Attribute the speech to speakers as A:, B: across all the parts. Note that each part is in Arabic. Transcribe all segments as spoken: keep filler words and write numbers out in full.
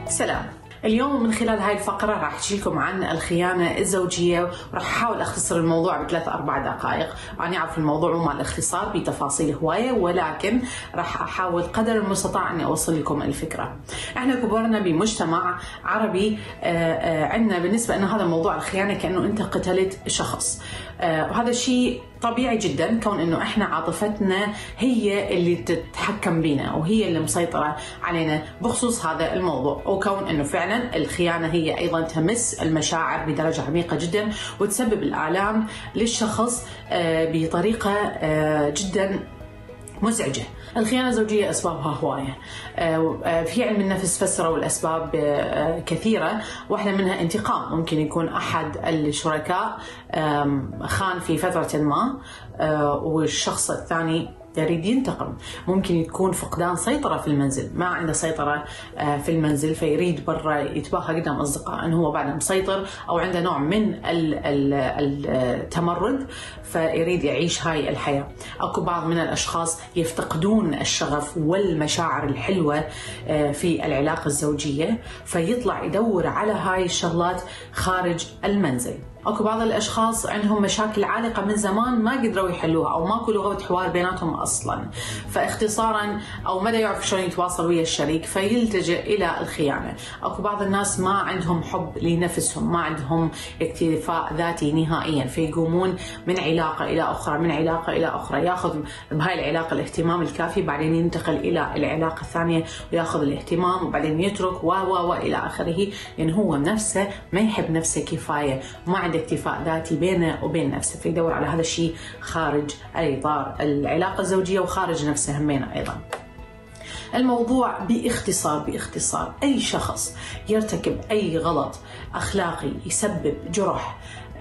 A: سلام. اليوم من خلال هاي الفقرة راح أحكي لكم عن الخيانة الزوجية، وراح أحاول أختصر الموضوع بثلاث أربع دقائق. أنا أعرف الموضوع مو مع الاختصار بتفاصيل هواية، ولكن راح أحاول قدر المستطاع أني أوصل لكم الفكرة. إحنا كبرنا بمجتمع عربي عندنا بالنسبة أن هذا موضوع الخيانة كأنه أنت قتلت شخص، وهذا شيء طبيعي جدا، كون انه احنا عاطفتنا هي اللي تتحكم بينا وهي اللي مسيطره علينا بخصوص هذا الموضوع، وكون انه فعلا الخيانه هي ايضا تمس المشاعر بدرجه عميقه جدا وتسبب الالام للشخص بطريقه جدا مزعجة. الخيانة الزوجية أسبابها هواية، في علم النفس فسروا الأسباب كثيرة، واحدة منها انتقام. ممكن يكون أحد الشركاء خان في فترة ما والشخص الثاني يريد ينتقم. ممكن يكون فقدان سيطرة في المنزل، ما عنده سيطرة في المنزل فيريد برا يتباهى قدام أصدقاء أنه هو بعد مسيطر، أو عنده نوع من التمرد فيريد يعيش هاي الحياة. أكو بعض من الأشخاص يفتقدون الشغف والمشاعر الحلوة في العلاقة الزوجية، فيطلع يدور على هاي الشغلات خارج المنزل. اكو بعض الاشخاص عندهم مشاكل عالقه من زمان ما قدروا يحلوها، او ماكو لغه حوار بيناتهم اصلا، فاختصارا او ما يعرف شلون يتواصل ويا الشريك فيلتجئ الى الخيانه. اكو بعض الناس ما عندهم حب لنفسهم، ما عندهم اكتفاء ذاتي نهائيا، فيقومون من علاقه الى اخرى من علاقه الى اخرى، ياخذ بهاي العلاقه الاهتمام الكافي، بعدين ينتقل الى العلاقه الثانيه وياخذ الاهتمام، وبعدين يترك و و والى اخره، لان يعني هو نفسه ما يحب نفسه كفايه، ما عنده اكتفاء ذاتي بينه وبين نفسه، فيدور على هذا الشيء خارج اطار العلاقه الزوجيه وخارج نفسه همينه ايضا. الموضوع باختصار باختصار اي شخص يرتكب اي غلط اخلاقي يسبب جرح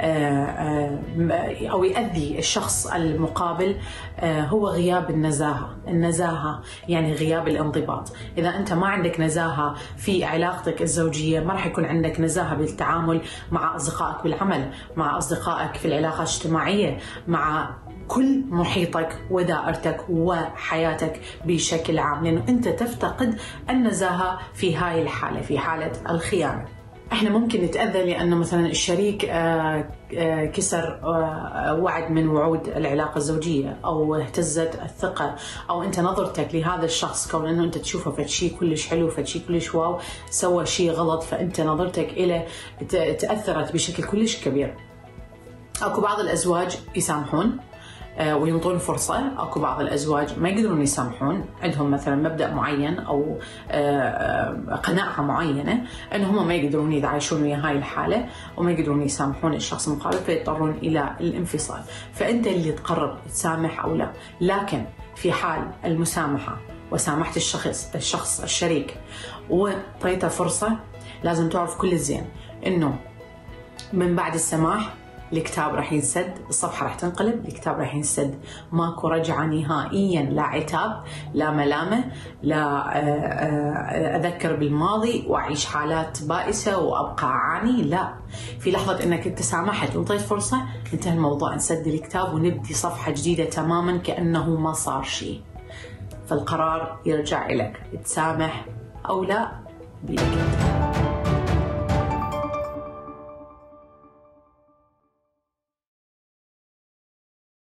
A: أو يؤذي الشخص المقابل هو غياب النزاهة. النزاهة يعني غياب الانضباط. إذا أنت ما عندك نزاهة في علاقتك الزوجية، ما راح يكون عندك نزاهة بالتعامل مع أصدقائك بالعمل، مع أصدقائك في العلاقات الاجتماعية، مع كل محيطك ودائرتك وحياتك بشكل عام، لأنه أنت تفتقد النزاهة في هاي الحالة، في حالة الخيانة. احنا ممكن نتأذى لأنه مثلا الشريك كسر وعد من وعود العلاقة الزوجية، أو اهتزت الثقة، أو أنت نظرتك لهذا الشخص كون أنه أنت تشوفه فد شيء كلش حلو فد شيء كلش واو، سوى شيء غلط فأنت نظرتك إليه تأثرت بشكل كلش كبير. أكو بعض الأزواج يسامحون وينطون فرصة، أكو بعض الأزواج ما يقدرون يسامحون، عندهم مثلا مبدأ معين أو قناعة معينة أنه هم ما يقدرون يتعايشون ويا هاي الحالة وما يقدرون يسامحون الشخص المقابل، فيضطرون إلى الانفصال. فأنت اللي تقرر تسامح أو لا. لكن في حال المسامحة وسامحت الشخص الشخص الشريك وطيته فرصة، لازم تعرف كل الزين أنه من بعد السماح الكتاب راح ينسد، الصفحة راح تنقلب، الكتاب راح ينسد، ماكو رجعة نهائيا، لا عتاب لا ملامة، لا أذكر بالماضي وأعيش حالات بائسة وأبقى أعاني، لا. في لحظة أنك أنت سامحت وانطيت فرصة انتهى الموضوع، نسد الكتاب ونبدي صفحة جديدة تماما كأنه ما صار شيء. فالقرار يرجع إليك، تسامح أو لا بيدك.